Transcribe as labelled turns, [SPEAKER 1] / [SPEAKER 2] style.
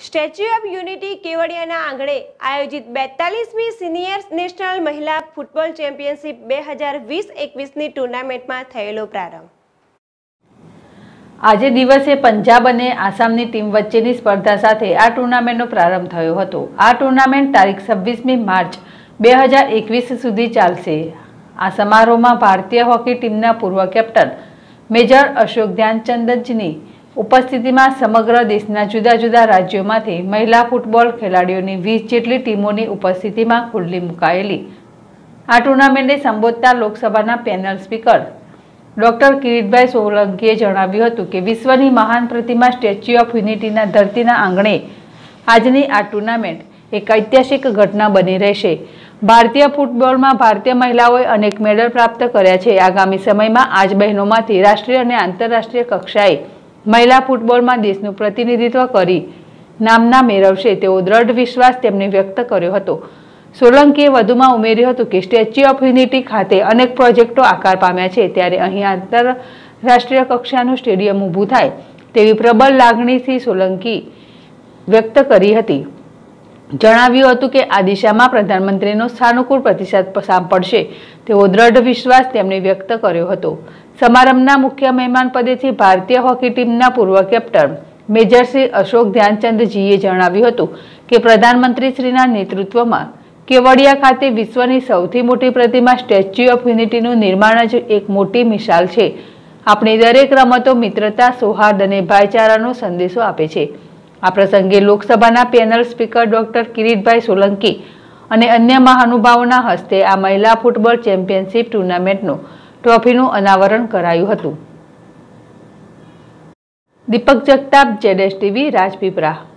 [SPEAKER 1] Statue of unity કેવડિયાના આંગણે આયોજિત 42મી સિનિયર નેશનલ મહિલા ફૂટબોલ ચેમ્પિયનશિપ 2020-21ની ટુર્નામેન્ટમાં થયેલો પ્રારંભ।
[SPEAKER 2] આજે દિવસે પંજાબ અને આસામની ટીમ વચ્ચેની સ્પર્ધા સાથે આ ટુર્નામેન્ટનો પ્રારંભ થયો હતો। આ ટુર્નામેન્ટ તારીખ 26મી માર્ચ 2021 સુધી ચાલશે। આ સમારોહમાં ભારતીય હોકી ટીમના પૂર્વ કેપ્ટન મેજર અશોક ધ્યાનચંદજીની ઉપસ્થિતિમાં સમગ્ર દેશના જુદા જુદા રાજ્યોમાંથી મહિલા ફૂટબોલ ખેલાડીઓની 20 જેટલી ટીમોની ઉપસ્થિતિમાં ખુલ્લી મુકાયેલી આ ટુર્નામેન્ટને સંબોધતા લોકસભાના પેનલ સ્પીકર ડોક્ટર કિરીટભાઈ સોલંકીએ જણાવ્યું હતું કે વિશ્વની મહાન પ્રતિમા સ્ટેચ્યુ ઓફ યુનિટીના ધરતીના આંગણે આજની આ ટુર્નામેન્ટ એક ઐતિહાસિક ઘટના બની રહેશે। ભારતીય ફૂટબોલમાં ભારતીય મહિલાઓએ અનેક મેડલ પ્રાપ્ત કર્યા છે। આગામી સમયમાં આ જ બહેનોમાંથી રાષ્ટ્રીય અને આંતરરાષ્ટ્રીય કક્ષાએ મહિલા ફૂટબોલમાં દેશનું પ્રતિનિધિત્વ કરી નામના મેળવશે તેવો દ્રઢ વિશ્વાસ તેમણે વ્યક્ત કર્યો હતો। સોલંકીએ વધુમાં ઉમેર્યું હતું કે સ્ટેચ્યુ ઓફ યુનિટી ખાતે અનેક પ્રોજેક્ટો આકાર પામ્યા છે, ત્યારે અહીં આંતરરાષ્ટ્રીય કક્ષાનું સ્ટેડિયમ ઊભું થાય તેવી પ્રબળ લાગણીથી સોલંકી વ્યક્ત કરી હતી। જણાવ્યું હતું કે આ દિશામાં પ્રધાનમંત્રીનો સાનુકૂળ પ્રતિસાદ સાંપડશે તેવો દ્રઢ વિશ્વાસ તેમણે વ્યક્ત કર્યો હતો। સમારંભના મુખ્ય મહેમાન પદેથી ભારતીય હોકી ટીમના પૂર્વ કેપ્ટન મેજર શ્રી અશોક ધ્યાનચંદજીએ જણાવ્યું હતું કે પ્રધાનમંત્રીશ્રીના નેતૃત્વમાં કેવડિયા ખાતે વિશ્વની સૌથી મોટી પ્રતિમા સ્ટેચ્યુ ઓફ યુનિટીનું નિર્માણ જ એક મોટી મિસાલ છે। આપણી દરેક રમતો મિત્રતા, સૌહાર્દ અને ભાઈચારાનો સંદેશો આપે છે। આ પ્રસંગે લોકસભાના panel speaker doctor Kiritbhai Solanki અને અન્ય મહાનુભાવોના હસ્તે આ મહિલા ફૂટબોલ ચેમ્પિયનશિપ ટુર્નામેન્ટનો ટ્રોફીનું અનાવરણ કરાયું હતું। દીપક જગતાપ, ZSTV, રાજપીપળા।